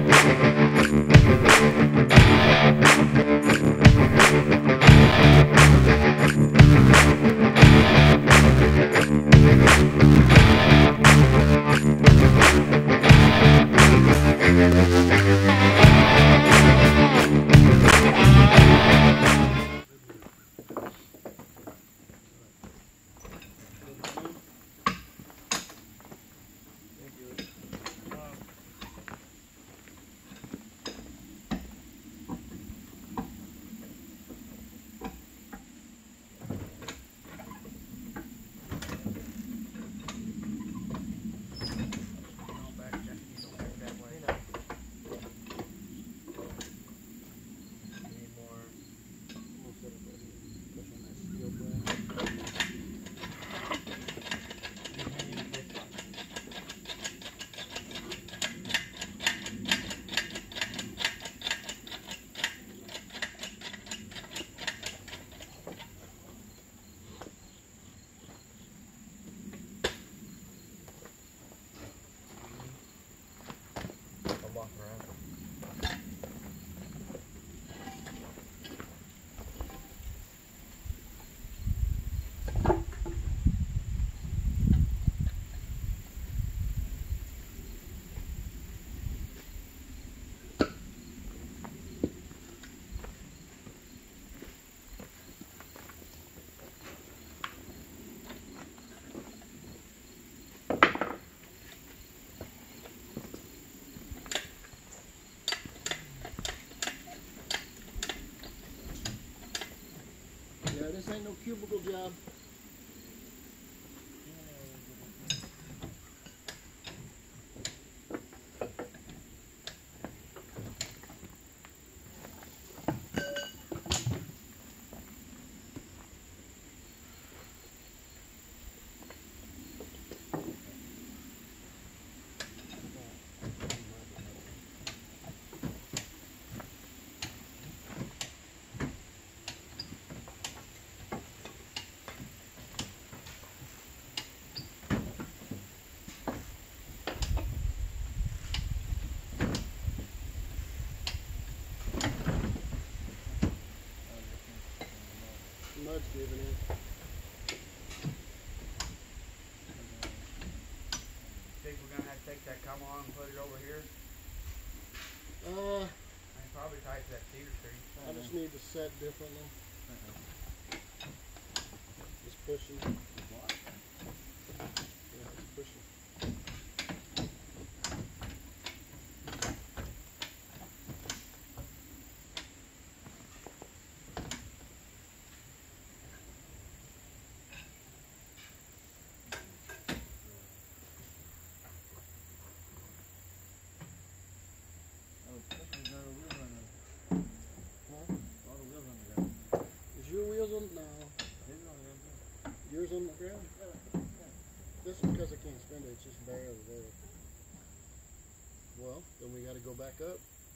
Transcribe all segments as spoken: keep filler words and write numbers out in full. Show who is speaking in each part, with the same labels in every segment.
Speaker 1: This ain't no cubicle job. Mud's giving in.
Speaker 2: Think we're gonna have to take that come on and put it over here?
Speaker 1: Uh,
Speaker 2: I probably tight to that cedar tree.
Speaker 1: I just need to set differently. Just pushing. Yeah, just pushing. Your wheels on? No. Yours on the ground? This is because I can't spin it, it's just barely there. Well, then we got to go back up.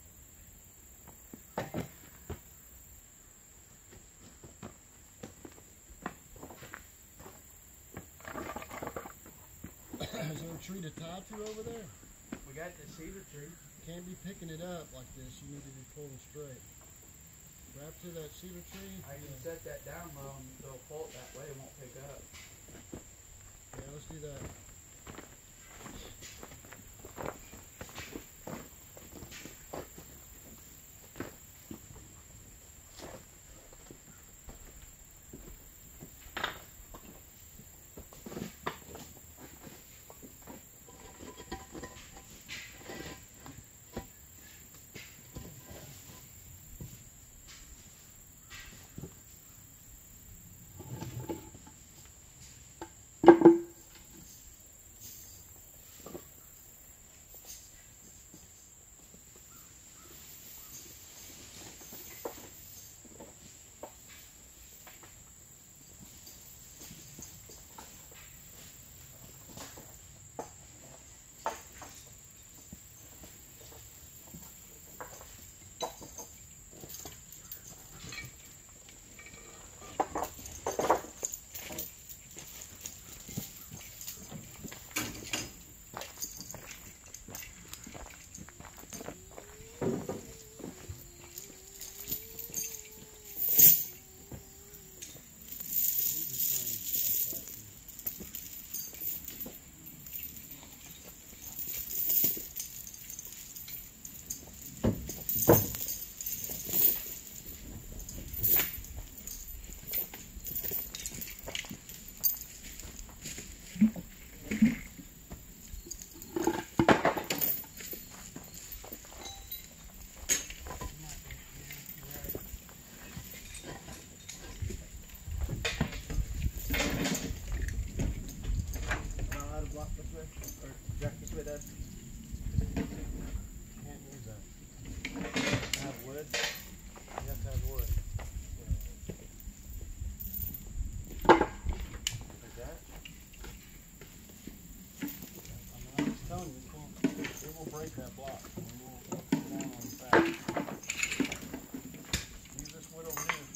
Speaker 1: Is there a tree to tie to over there?
Speaker 2: We got the cedar tree.
Speaker 1: Can't be picking it up like this, you need to be pulling straight. Wrap to that cedar tree.
Speaker 2: I can set that down low and they'll pull it that way, it won't pick up.
Speaker 1: Yeah, let's do that. break that block. And we'll, we'll put it down on the back. Use this wood over here.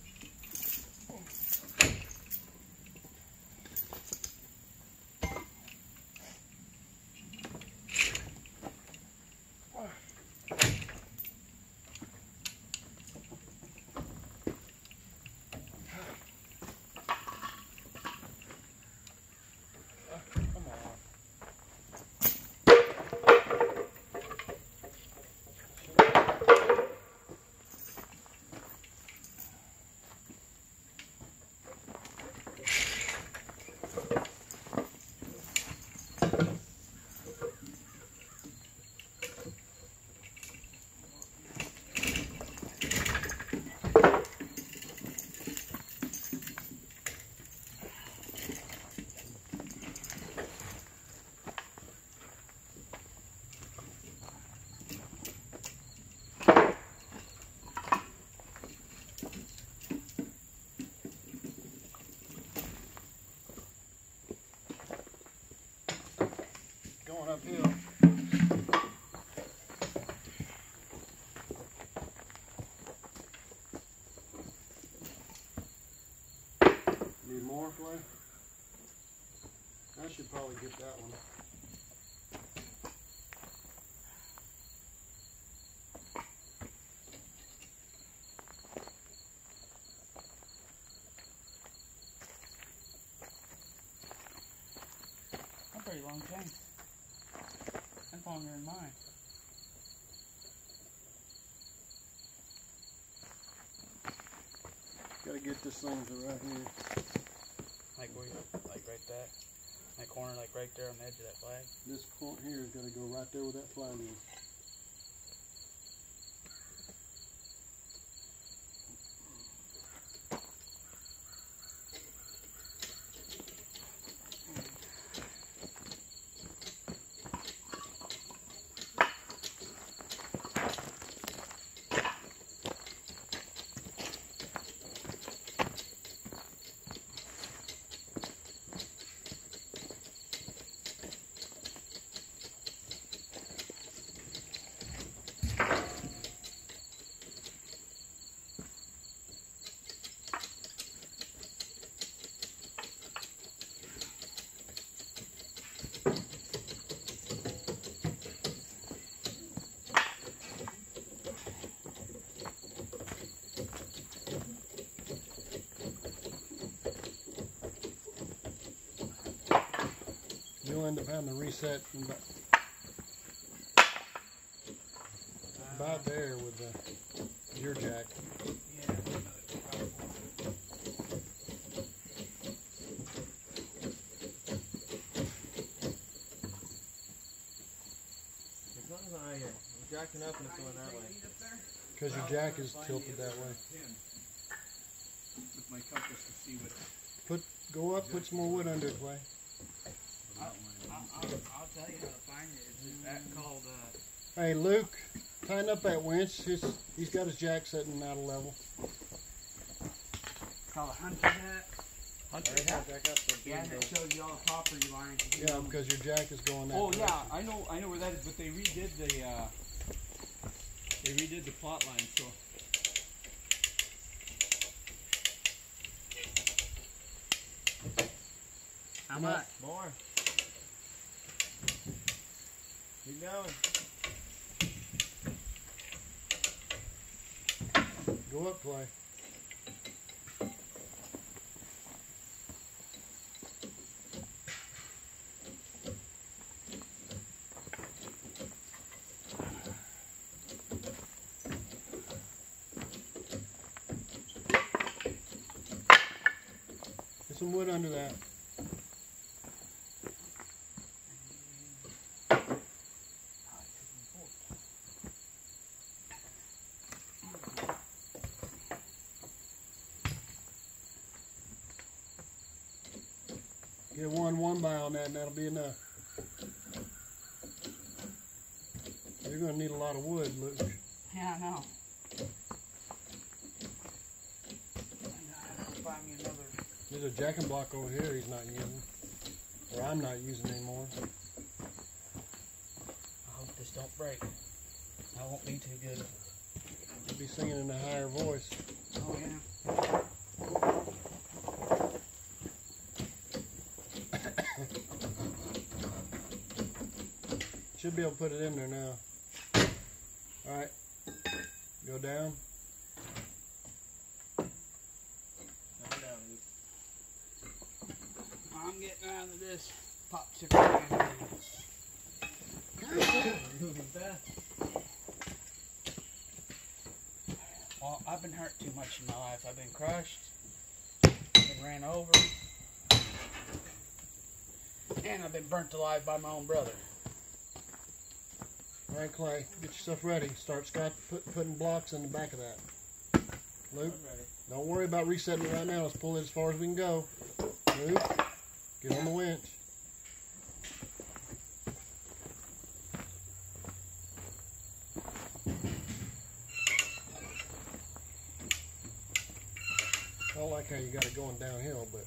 Speaker 1: Going uphill. Need more, Clay? I should probably get that one.
Speaker 2: That's a pretty long chain. That's longer than mine.
Speaker 1: Gotta get this thing to right here.
Speaker 2: Like where you, like right there? That corner, like right there on the edge of that flag?
Speaker 1: This corner here is gonna go right there where that flag is. You'll end up having to reset about, about there with the, your jack.
Speaker 2: Yeah.
Speaker 3: There's nothing out here. I'm jacking up and it's going that way.
Speaker 1: Because your jack is tilted that way.
Speaker 2: With my compass to see what.
Speaker 1: Put, go up, put some more wood under it, Clay.
Speaker 2: I'll, I'll, I'll, I'll tell you how to find it. It's that called, uh,
Speaker 1: Hey, Luke, tighten up that winch. His, he's got his jack setting out of level.
Speaker 2: called a hunter hat.
Speaker 3: Hunter hat? Jack up the
Speaker 2: Yeah,
Speaker 3: beam
Speaker 2: that
Speaker 3: goes.
Speaker 2: shows you all the property lines.
Speaker 1: Yeah, because your jack is going that
Speaker 4: Oh
Speaker 1: direction.
Speaker 4: yeah, I know, I know where that is, but they redid the, uh, they redid the plot line, so.
Speaker 2: How
Speaker 1: Come on.
Speaker 2: much?
Speaker 3: More. Keep going.
Speaker 1: Go up, Clay. Get some wood under that. Get one one by on that and that'll be enough. You're going to need a lot of wood, Luke.
Speaker 2: Yeah, I know. Find me another.
Speaker 1: There's a jacking block over here he's not using. Or I'm not using anymore.
Speaker 2: I hope this don't break. I won't be too good.
Speaker 1: You'll be singing in a higher voice.
Speaker 2: Oh yeah.
Speaker 1: Should be able to put it in there now. Alright. Go down.
Speaker 3: Down, down, Luke.
Speaker 2: I'm getting out of this popsicle.
Speaker 3: You're moving fast.
Speaker 2: Well, I've been hurt too much in my life. I've been crushed, been ran over, and I've been burnt alive by my own brother.
Speaker 1: Alright, Clay, get yourself ready. Start Scott put, putting blocks in the back of that. Luke,
Speaker 3: I'm ready.
Speaker 1: don't worry about resetting it right now. Let's pull it as far as we can go. Luke, get on the winch. I don't like how you got it going downhill, but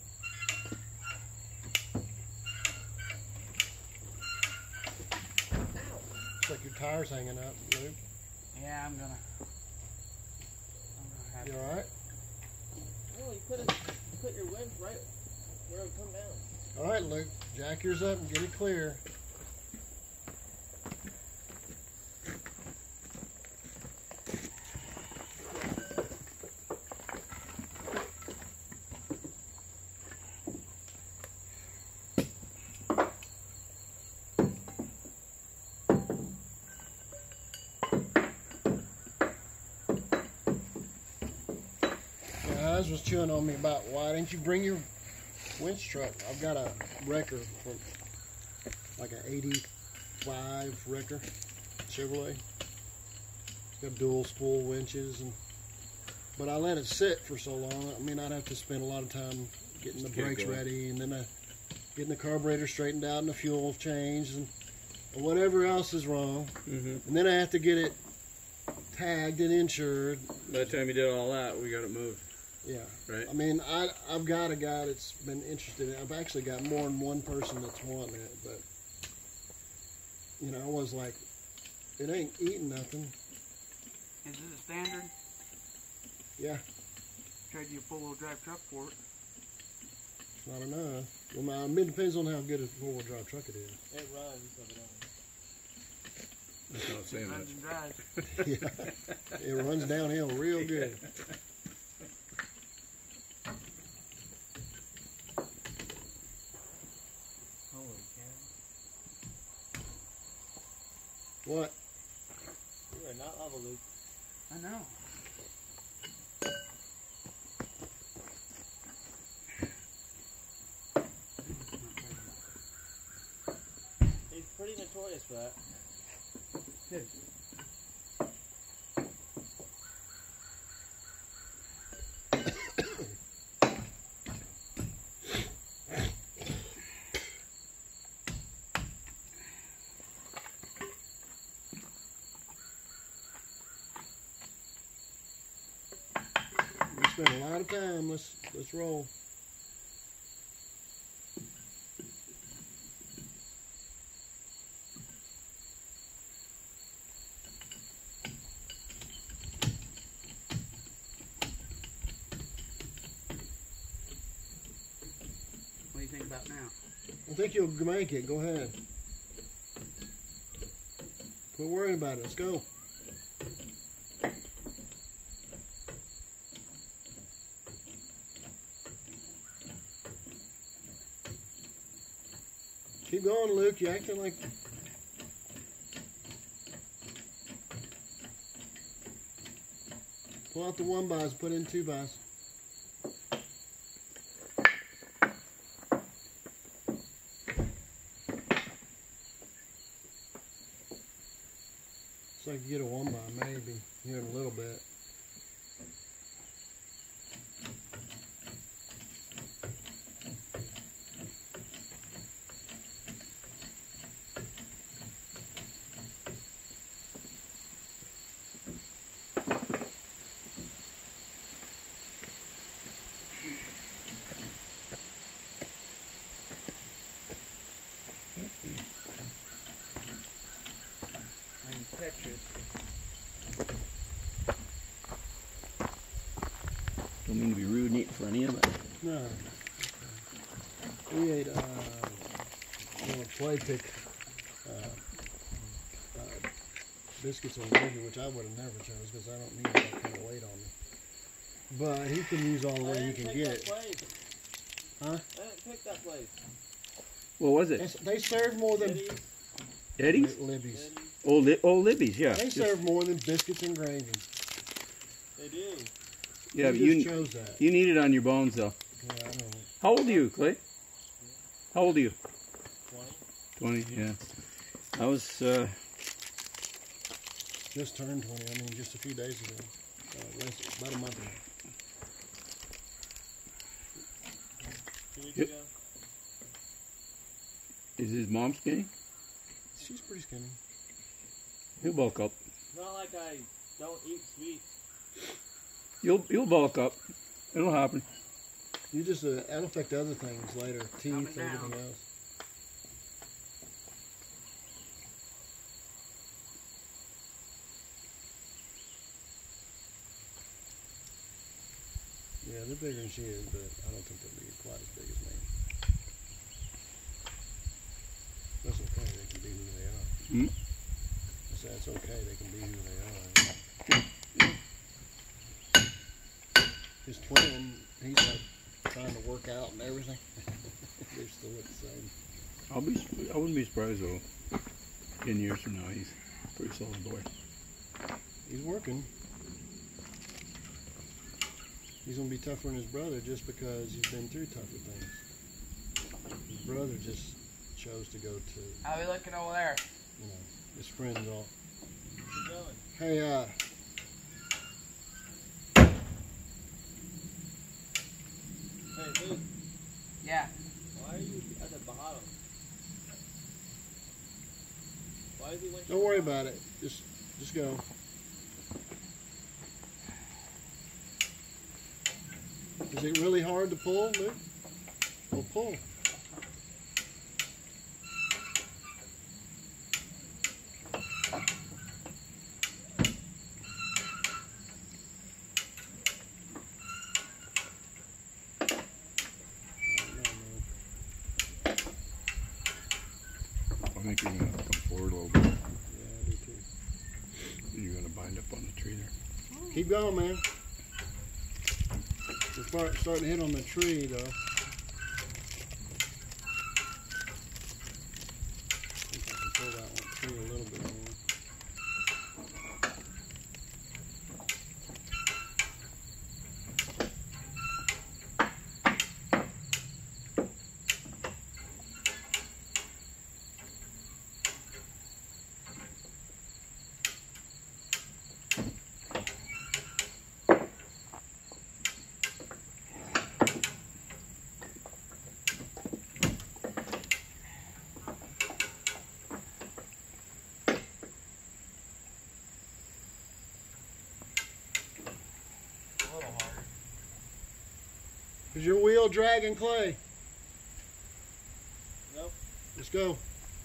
Speaker 1: looks like your tire's hanging up, Luke.
Speaker 2: Yeah, I'm gonna. I'm gonna have
Speaker 1: You
Speaker 2: to.
Speaker 1: alright?
Speaker 3: No, you put it. You put your wind right where it would come down.
Speaker 1: Alright, Luke. Jack yours up and get it clear. Guys was chewing on me about why didn't you bring your winch truck? I've got a wrecker from like an eighty-five wrecker Chevrolet. It's got dual spool winches, and but I let it sit for so long. I mean, I'd have to spend a lot of time getting the
Speaker 4: Just get it
Speaker 1: brakes
Speaker 4: going.
Speaker 1: ready, and then I, getting the carburetor straightened out and the fuel changed, and whatever else is wrong.
Speaker 4: Mm-hmm.
Speaker 1: And then I have to get it tagged and insured.
Speaker 4: By the time you did all that, we got it moved.
Speaker 1: Yeah.
Speaker 4: Right.
Speaker 1: I mean, I, I've got a guy that's been interested in it. I've actually got more than one person that's wanting it, but, you know, I was like, it ain't eating nothing.
Speaker 2: Is this a standard?
Speaker 1: Yeah,
Speaker 2: Trade you a four-wheel drive truck for it.
Speaker 1: it's not enough. Well, my, I mean, it depends on how good a four-wheel drive truck it is.
Speaker 3: It runs, so it don't.
Speaker 4: That's not saying
Speaker 2: Runs
Speaker 4: much.
Speaker 2: and drives.
Speaker 1: Yeah, it runs downhill real good.
Speaker 3: Holy cow.
Speaker 1: What?
Speaker 3: You are not level, Luke.
Speaker 2: I know.
Speaker 3: He's pretty notorious for that.
Speaker 2: Good.
Speaker 1: We spent a lot of time. Let's let's roll.
Speaker 2: What do you think about now?
Speaker 1: I think you'll make it. Go ahead. Quit worrying about it. Let's go. Keep going, Luke. You're acting like... Pull out the one bys, put in two bys. So I can get a one by maybe here in a little bit.
Speaker 2: in Texas.
Speaker 5: Don't mean to be rude and eat in front of you, but
Speaker 1: No. We ate, uh, well, Clay picked, uh, uh, biscuits and gravy, which I would have never chose because I don't need that kind of weight on me. But he can use all the
Speaker 3: I
Speaker 1: way he
Speaker 3: didn't
Speaker 1: can
Speaker 3: pick
Speaker 1: get
Speaker 3: that
Speaker 1: it.
Speaker 3: place.
Speaker 1: Huh?
Speaker 3: I didn't pick that place.
Speaker 5: what was
Speaker 1: They,
Speaker 5: it?
Speaker 1: they serve more than
Speaker 3: Liddy's,
Speaker 5: Eddie's?
Speaker 1: Libby's.
Speaker 3: Liddy's,
Speaker 5: Oh, Li- oh Libby's, yeah.
Speaker 1: They
Speaker 5: Just-
Speaker 1: serve more than biscuits and gravy.
Speaker 3: they do.
Speaker 5: yeah, but
Speaker 1: you
Speaker 5: you
Speaker 1: just chose that.
Speaker 5: you need it on your bones though.
Speaker 1: Yeah, I know.
Speaker 5: How old are you, Clay? How old are you?
Speaker 3: twenty.
Speaker 5: Twenty, yeah. I was uh,
Speaker 1: Just turned twenty. I mean, just a few days ago. Uh, less, about a month ago.
Speaker 3: Two weeks
Speaker 5: Yep.
Speaker 3: ago.
Speaker 5: is his mom skinny?
Speaker 1: She's pretty skinny.
Speaker 5: He'll bulk up.
Speaker 3: It's not like I don't eat sweets.
Speaker 5: You'll you'll bulk up. It'll happen.
Speaker 1: You just, uh, that'll affect other things later. Teeth,
Speaker 2: Coming
Speaker 1: everything
Speaker 2: down.
Speaker 1: else. Yeah, they're bigger than she is, but I don't think they'll be quite as big as me. That's okay. They can be who they are.
Speaker 5: Hmm?
Speaker 1: I said it's okay. They can be who they are. His twin, he's like trying to work out and everything. They still look the same.
Speaker 5: I'll be. I wouldn't be surprised though. Ten years from now, he's a pretty solid boy.
Speaker 1: He's working. He's gonna be tougher than his brother just because he's been through tougher things. His brother just chose to go to,
Speaker 2: How we looking over there?
Speaker 1: you know, his friends all.
Speaker 3: Keep going.
Speaker 1: Hey, uh,
Speaker 3: Hey, Luke,
Speaker 2: Yeah.
Speaker 3: why are you at the bottom? Why is he winching?
Speaker 1: don't worry about it. Just, just go. Is it really hard to pull, Luke? Well, pull.
Speaker 5: I think you're gonna have to come forward a little bit.
Speaker 1: Yeah, I do too.
Speaker 5: You're gonna bind up on the tree there.
Speaker 1: Keep going, man. We're start, starting to hit on the tree, though. I think I can pull that one tree a little bit more.
Speaker 2: A little harder.
Speaker 1: Is your wheel dragging, Clay?
Speaker 3: Nope.
Speaker 1: Let's go.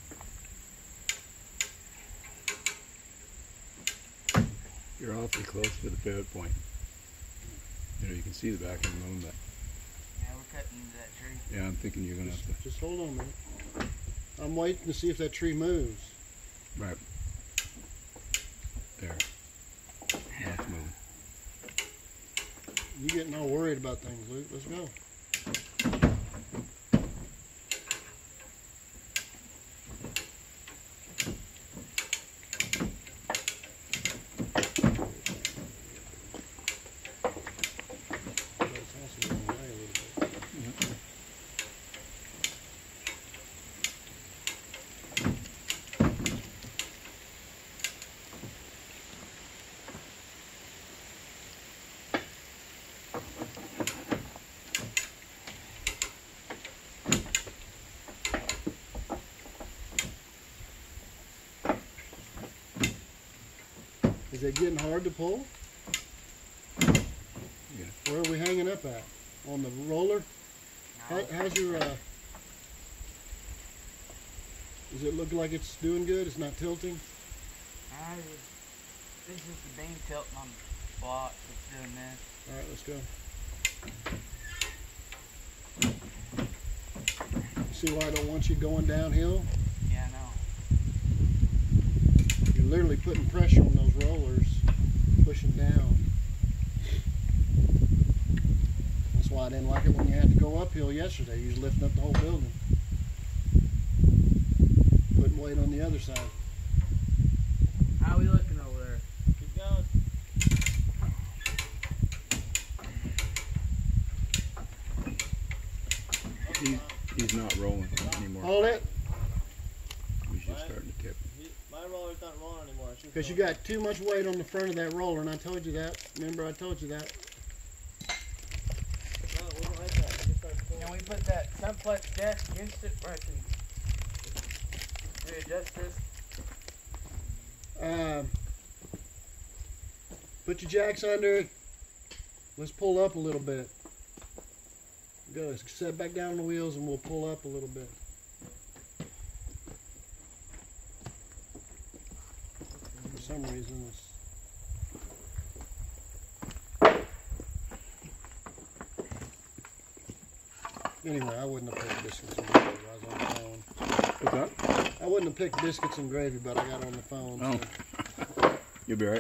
Speaker 5: You're awfully close to the pivot point. You know, you can see the back of the moon, but
Speaker 2: Yeah, we're cutting into that tree.
Speaker 5: yeah, I'm thinking you're gonna have
Speaker 1: Just, just hold on a minute. I'm waiting to see if that tree moves.
Speaker 5: to. Right. There. Now it's moving.
Speaker 1: You getting all worried about things, Luke. Let's go. But it's also going away a little bit. Is it getting hard to pull?
Speaker 5: Yeah.
Speaker 1: Where are we hanging up at? On the roller? How,
Speaker 2: No.
Speaker 1: how's your, uh, does it look like it's doing good? It's not tilting?
Speaker 2: I just, this is the beam tilting on the block that's doing this.
Speaker 1: All right, let's go. See why I don't want you going downhill?
Speaker 2: Yeah, I know.
Speaker 1: You're literally putting pressure on those rollers, pushing down. That's why I didn't like it when you had to go uphill yesterday. You was lifting up the whole building. Putting weight on the other side.
Speaker 2: How are we looking over there?
Speaker 3: Keep going.
Speaker 5: He's, he's not rolling anymore.
Speaker 1: Hold it,
Speaker 5: He's just starting to tip.
Speaker 3: He- My roller's not rolling anymore. It's just
Speaker 1: because you
Speaker 3: going-
Speaker 1: got too much weight on the front of that roller, and I told you that. Remember, I told you that.
Speaker 3: No, it wasn't like that. It just started pulling.
Speaker 2: Can we put that Sunflex desk against it where I can readjust this?
Speaker 1: Um, put your jacks under it. Let's pull up a little bit. Go set back down on the wheels, and we'll pull up a little bit. For some reason, it's anyway. I wouldn't have picked biscuits and gravy. I was on the phone.
Speaker 5: What's that?
Speaker 1: I wouldn't have picked biscuits and gravy, but I got on the phone.
Speaker 5: Oh.
Speaker 1: So.
Speaker 5: You'll be alright.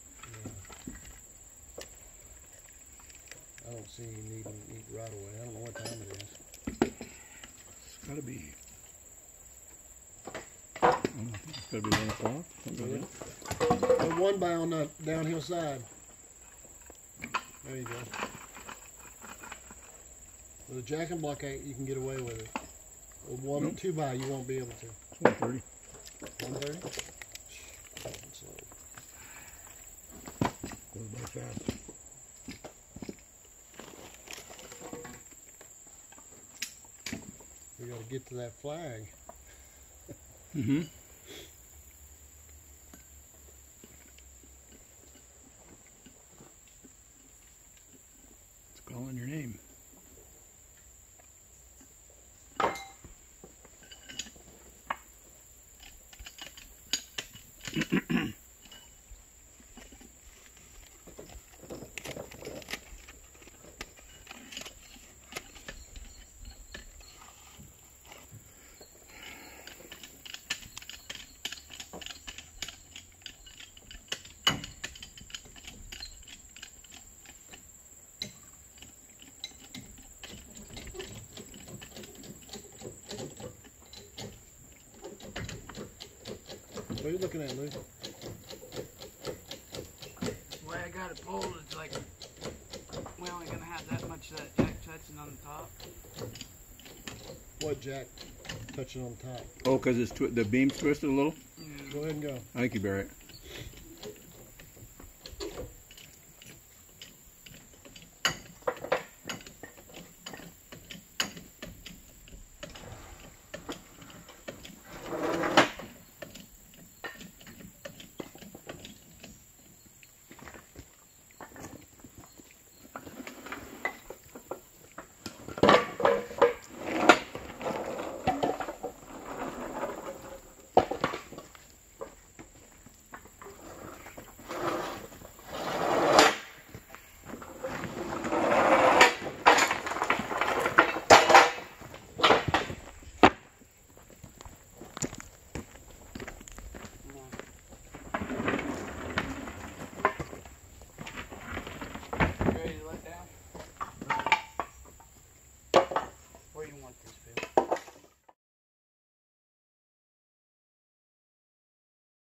Speaker 1: I don't see you needing to eat right away. I don't know what time it is.
Speaker 5: It's gotta be. I don't know, I think it's gotta be one o'clock. Something like that.
Speaker 1: Put one by on the downhill side. There you go. With a jack and block eight, you can get away with it. With one,
Speaker 5: Nope.
Speaker 1: two by, you won't be able to.
Speaker 5: It's one thirty.
Speaker 1: One thirty.
Speaker 5: Goes by fast.
Speaker 1: We got to get to that flag.
Speaker 5: Mm-hmm. It's calling your name.
Speaker 1: What are you looking at, Lou?
Speaker 2: The way I got it pulled, it's like we're only gonna have that much of that jack touching on the top.
Speaker 1: What jack touching on top?
Speaker 5: Oh, because it's twi- the beam's twisted a little?
Speaker 2: Yeah.
Speaker 1: Go ahead and go.
Speaker 5: I think you'll be alright.